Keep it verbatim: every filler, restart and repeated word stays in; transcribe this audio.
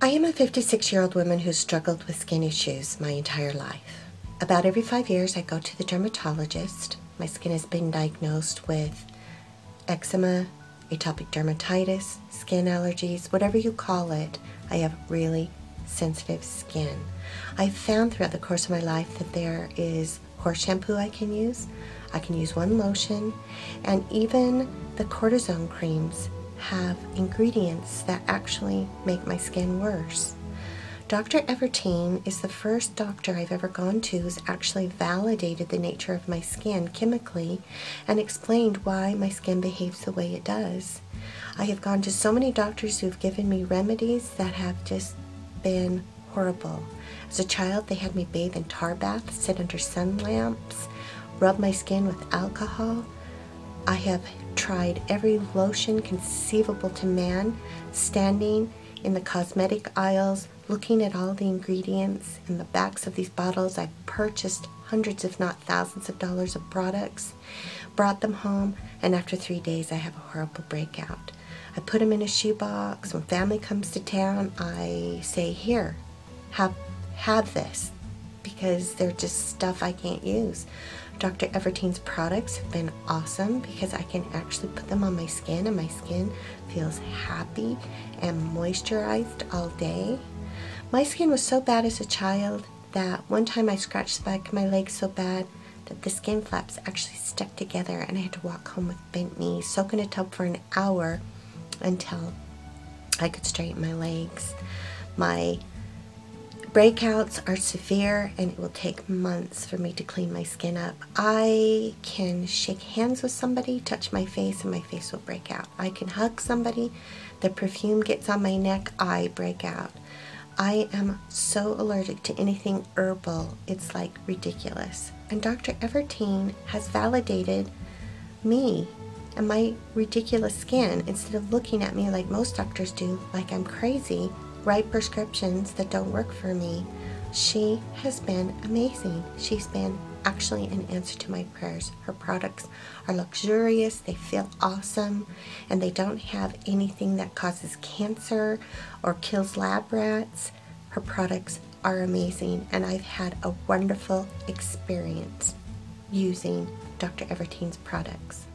I am a fifty-six-year-old woman who's struggled with skin issues my entire life. About every five years, I go to the dermatologist. My skin has been diagnosed with eczema, atopic dermatitis, skin allergies, whatever you call it. I have really sensitive skin. I've found throughout the course of my life that there is horse shampoo I can use. I can use one lotion, and even the cortisone creams have ingredients that actually make my skin worse. Doctor Evertine is the first doctor I've ever gone to who's actually validated the nature of my skin chemically and explained why my skin behaves the way it does. I have gone to so many doctors who've given me remedies that have just been horrible. As a child, they had me bathe in tar baths, sit under sun lamps, rub my skin with alcohol. I have tried every lotion conceivable to man, standing in the cosmetic aisles, looking at all the ingredients in the backs of these bottles. I've purchased hundreds if not thousands of dollars of products, brought them home, and after three days I have a horrible breakout. I put them in a shoebox. When family comes to town, I say, here, have, have this, because they're just stuff I can't use. Doctor Evertine's products have been awesome because I can actually put them on my skin and my skin feels happy and moisturized all day. My skin was so bad as a child that one time I scratched the back of my leg so bad that the skin flaps actually stuck together and I had to walk home with bent knees, soak in a tub for an hour until I could straighten my legs. My breakouts are severe and it will take months for me to clean my skin up. I can shake hands with somebody, touch my face, and my face will break out. I can hug somebody, the perfume gets on my neck, I break out. I am so allergic to anything herbal, it's like ridiculous. And Doctor Evertine has validated me and my ridiculous skin. Instead of looking at me like most doctors do, like I'm crazy, write prescriptions that don't work for me. She has been amazing. She's been actually an answer to my prayers. Her products are luxurious, they feel awesome, and they don't have anything that causes cancer or kills lab rats. Her products are amazing, and I've had a wonderful experience using Doctor Evertine's products.